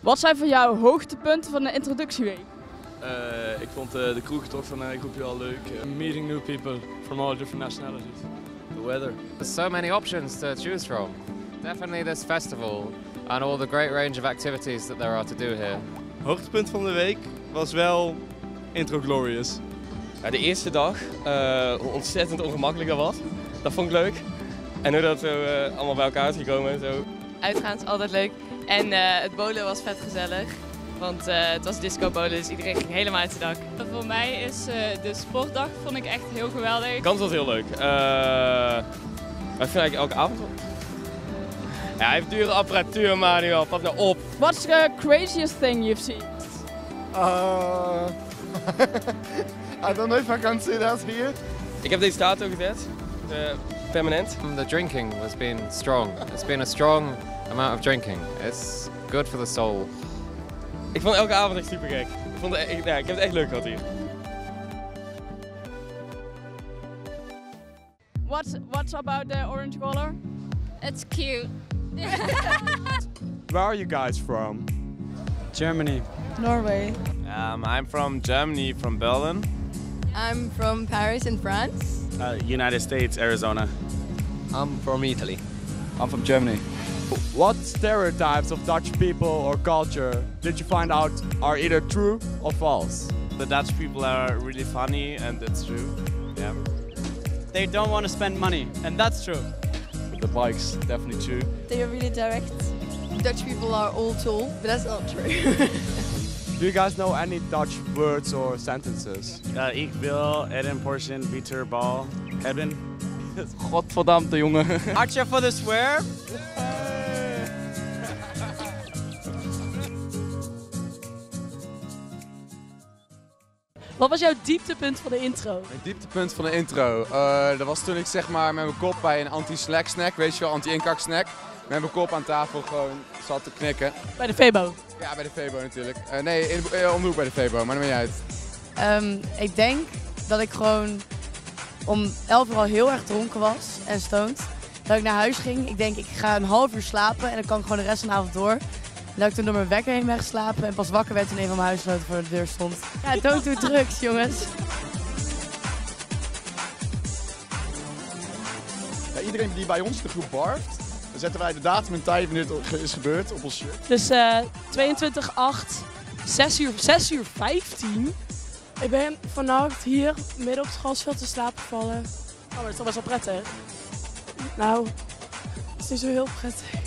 Wat zijn voor jou hoogtepunten van de introductieweek? Ik vond de kroegtocht van mijn groepje al leuk. Meeting new people from all different nationalities. The weather. There's so many options to choose from. Definitely this festival and all the great range of activities that there are to do here. Hoogtepunt van de week was wel Intro Glorious. Ja, de eerste dag, hoe ontzettend ongemakkelijk dat was. Dat vond ik leuk. En hoe dat zo allemaal bij elkaar is gekomen en zo. Uitgaan is altijd leuk. En het bowlen was vet gezellig. Want het was disco bowlen, dus iedereen ging helemaal uit zijn dak. Voor mij is de sportdag vond ik echt heel geweldig. De kans was heel leuk. Maar ik vind eigenlijk elke avond wel. Ja, hij heeft dure apparatuur, Manuel. Pas nou op. What's the craziest thing you've seen? I don't know if I can say that here. Ik heb deze tato gezet. Permanent. The drinking has been strong. It's been a strong amount of drinking. It's good for the soul. Ik vond elke avond echt super gek. Ik heb het echt leuk gehad hier. What's about the orange color? It's cute. Where are you guys from? Germany. Norway. I'm from Germany, from Berlin. I'm from Paris in France. United States, Arizona. I'm from Italy. I'm from Germany. What stereotypes of Dutch people or culture did you find out are either true or false? The Dutch people are really funny and it's true. Yeah. They don't want to spend money, and that's true. The bikes, definitely true. They are really direct. Dutch people are all tall, but that's not true. Do you guys know any Dutch words or sentences? Ik wil Eden portion, Pieter Bal, hebben. Godverdammte jongen. Archer for the swear. Wat was jouw dieptepunt van de intro? Mijn dieptepunt van de intro, dat was toen ik zeg maar met mijn kop bij een anti-slack snack, weet je wel, anti-inkak snack, met mijn kop aan tafel gewoon zat te knikken. Bij de Febo? Ja, bij de Febo natuurlijk. Nee, om de hoek bij de Febo, maar dat maakt niet uit. Ik denk dat ik gewoon om 11 uur al heel erg dronken was en stoned. Dat ik naar huis ging. Ik denk ik ga een half uur slapen en dan kan ik gewoon de rest van de avond door. En dat ik toen door mijn wekker heen ben geslapen en pas wakker werd toen een van mijn huisgenoten voor de deur stond. Ja, don't do drugs, jongens. Ja, iedereen die bij ons in de groep barft, dan zetten wij de datum en tijd wanneer het is gebeurd op ons shirt. Dus 22/8, 6:15. Ik ben vannacht hier midden op het grasveld te slapen gevallen. Oh, maar dat is toch best wel prettig? Nou, het is niet zo heel prettig.